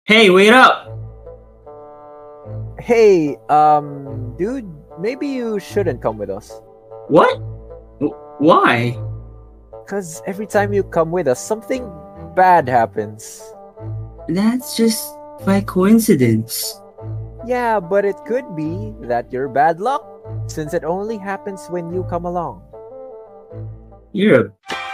Hey, wait up! Hey, dude, maybe you shouldn't come with us. What? Why? Because every time you come with us, something bad happens. That's just by coincidence. Yeah, but it could be that you're bad luck, since it only happens when you come along. You're a